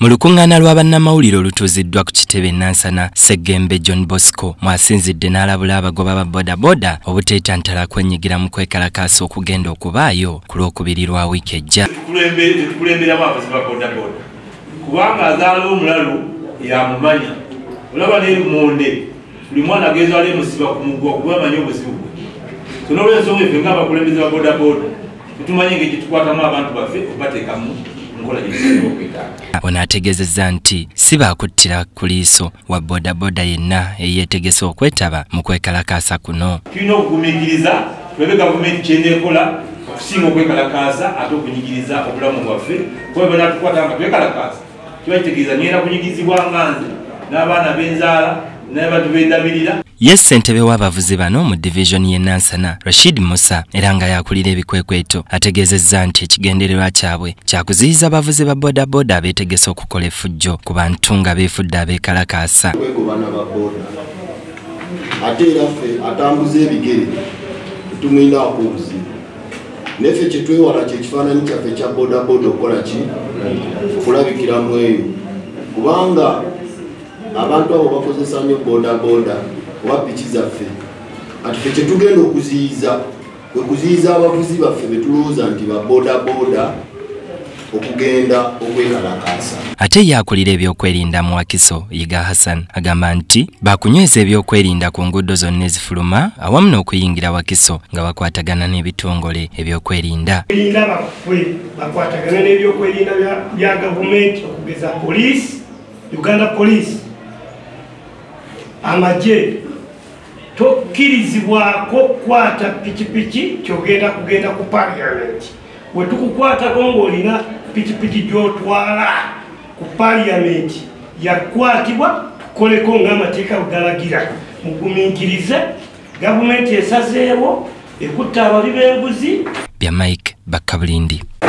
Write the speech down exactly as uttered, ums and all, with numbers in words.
Mu lukuŋŋaana lwa bannamawulire olutuuziddwa ku kitebe Nansana, Ssegembe John Bosco mwasinzidde n'alabula abagoba ba bodaboda obuteetantala kwenyigira mu kwekalakaasa okugenda okubaayo ku lwokubiri lwa wiiki ejja. Tukulemberamu abavuzi ba bodaboda kubanga azaala omulalu yamumanya. Olaba n'emmonde buli mwana agenda ali musiba ku mugwa kuba amanyi obuzibu bwe. So n'olw'ensonga effe ng'abakulembeze ba bodaboda tutumanye engeri tukwatamu abantu baffe obateekamu nkola gye tusinga okwetaaga. Ono ategeezezza nti si baakuttira ku liiso wa bodaboda yenna eyeetegese okwetaba mu kwekalakaasa kuno. Tulina okugumiikiriza tulabe gavumenti kyeneekola okusinga okwekalakaasa ate okunyigiriza obulamu bwaffe kuba bonna tukwata nga twekalakaasa kiba kitegeeza ngenda kunyigizibwa nga nze n'abaana b'enzaala n'abantu b'endamirira. Ye ssentebe w'abavuzi bano mu divisioni y'e Nansana, Rashid Musa, era nga yakulira ebikwekweto, ategeezezza nti ekigendererwa kyabwe kyakuziyiza abavuzi ba bodaboda abeetegese okukola effujjo ku bantu nga beefudde abeekalakaasa. Kwegobana ba boda ate era ffe atambuza ebigere tumwinaako obuzibu. Neffe kye twewala kye kifaananyi kyaffe kya bodaboda okukola ki okulabikiramu eyo kubanga abantu abo bakozesa nnyo bodaboda oba piki zaffe ati ffe kye tugenda okuziyiza kwe kuziyiza abavuzi baffe be tulowooza nti ba bodaboda okugenda okwekalakaasa. Ate yakulira ebyokwerinda mu Wakiso, Yiga Hassan, agamba nti bakunyweza ebyokwerinda ku nguudo zonna ezifuluma awamu n'okuyingira Wakiso nga bakwatagana n'ebitongole ebyokwerinda. Erinda baffe bakwatagana n'ebyokwerinda bya gavumenti okugeza poliisi, Uganda Police, amagye tokkirizibwako kukwata pikipiki kyogenda kugenda ku parliament. We tukukwatako ng'olina pikipiki gy'otwala ku parliament yakwatibwa tukoleko ng'amateeka bwegalagira. Mugumiikirize gavumenti esazeewo ekutta ababi b'enguzi. Bya Mike Bakabulindi.